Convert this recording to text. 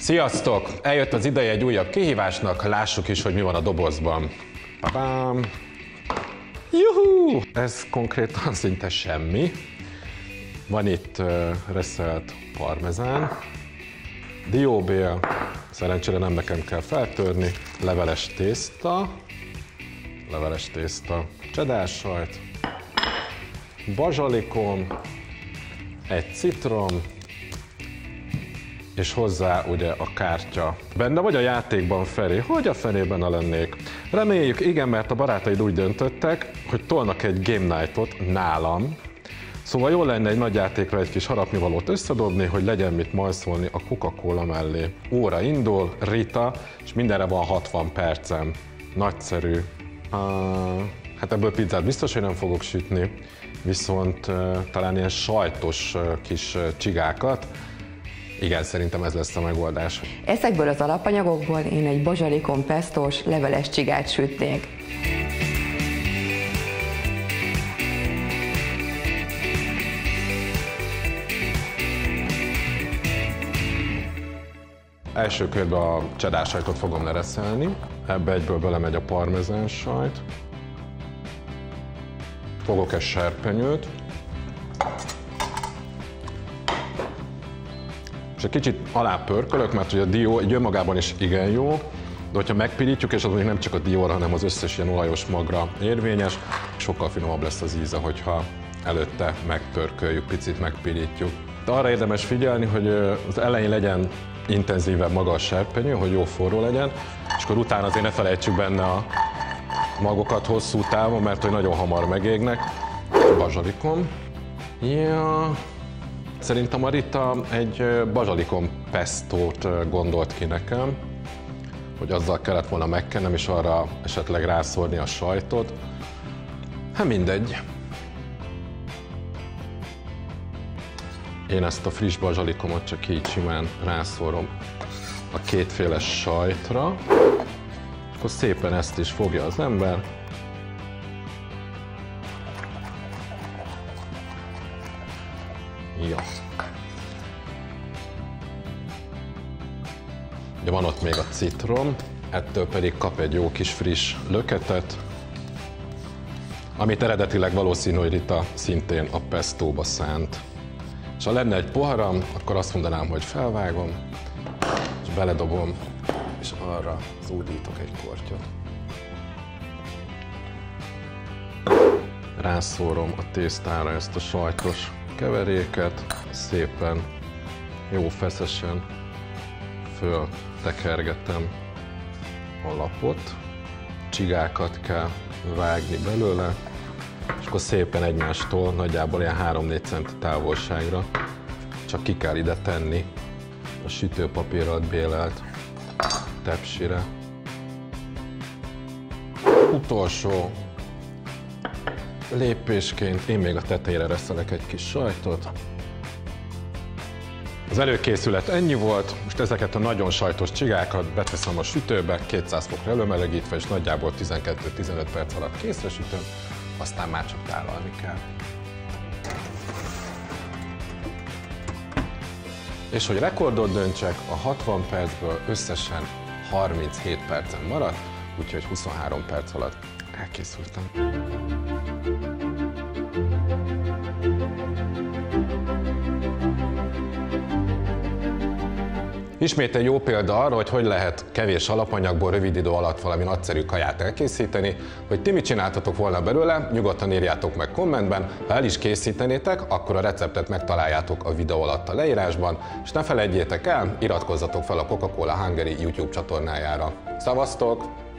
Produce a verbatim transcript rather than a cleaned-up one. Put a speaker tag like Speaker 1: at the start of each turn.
Speaker 1: Sziasztok! Eljött az ideje egy újabb kihívásnak, lássuk is, hogy mi van a dobozban. Babám! Juhú! Ez konkrétan szinte semmi. Van itt uh, reszelt parmezán, dióbél, szerencsére nem nekem kell feltörni, leveles tészta, leveles tészta, cheddar sajt, bazsalikom, egy citrom, és hozzá ugye a kártya. Benne vagy a játékban, Feri? Hogy a fenében a lennék? Reméljük, igen, mert a barátaid úgy döntöttek, hogy tolnak egy game nightot nálam. Szóval jól lenne egy nagy játékra egy kis harapnivalót összedobni, hogy legyen mit majszolni a Coca-Cola mellé. Óra indul, Rita, és mindenre van hatvan percem. Nagyszerű. Uh, hát ebből pizzát biztos, hogy nem fogok sütni, viszont uh, talán ilyen sajtos uh, kis uh, csigákat. Igen, szerintem ez lesz a megoldás.
Speaker 2: Ezekből az alapanyagokból én egy bazsalikon pesztós leveles csigát sütnék.
Speaker 1: Első körben a cheddar sajtot fogom lereszelni, ebbe egyből belemegy a parmezán sajt. Fogok egy serpenyőt. És egy kicsit alá pörkölök, mert ugye a dió egy önmagában is igen jó, de hogyha megpirítjuk, és az mondjuk nem csak a dióra, hanem az összes ilyen olajos magra érvényes, sokkal finomabb lesz az íze, hogyha előtte megpörköljük, picit megpirítjuk. De arra érdemes figyelni, hogy az elején legyen intenzívebb maga a serpenyő, hogy jó forró legyen, és akkor utána azért ne felejtsük benne a magokat hosszú távon, mert hogy nagyon hamar megégnek. Bazsalikom. Ja. Szerintem a Rita egy bazsalikom pestót gondolt ki nekem, hogy azzal kellett volna megkennem, és arra esetleg rászórni a sajtot. Hát mindegy. Én ezt a friss bazsalikomot csak így simán rászórom a kétféle sajtra, és akkor szépen ezt is fogja az ember. Jó. Ugye van ott még a citrom, ettől pedig kap egy jó kis friss löketet, amit eredetileg valószínű, hogy Rita szintén a pestóba szánt. És ha lenne egy poharam, akkor azt mondanám, hogy felvágom, és beledobom, és arra zúdítok egy kortyot. Rászórom a tésztára ezt a sajtos keveréket, szépen, jó feszesen föl tekergetem a lapot, csigákat kell vágni belőle, és akkor szépen egymástól nagyjából ilyen három-négy centi távolságra csak ki kell ide tenni a sütőpapírral bélelt tepsire. Utolsó lépésként én még a tetejére reszelek egy kis sajtot. Az előkészület ennyi volt, most ezeket a nagyon sajtos csigákat beteszem a sütőbe, kétszáz fokra előmelegítve, és nagyjából tizenkettő-tizenöt perc alatt készre sütöm, aztán már csak tálalni kell. És hogy rekordot döntsek, a hatvan percből összesen harminchét percen maradt, úgyhogy huszonhárom perc alatt elkészültem. Ismét egy jó példa arra, hogy hogy lehet kevés alapanyagból rövid idő alatt valami nagyszerű kaját elkészíteni. Hogy ti mit csináltatok volna belőle, nyugodtan írjátok meg kommentben. Ha el is készítenétek, akkor a receptet megtaláljátok a videó alatt a leírásban, és ne felejtjétek el, iratkozzatok fel a Coca-Cola Hungary YouTube csatornájára. Szevasztok!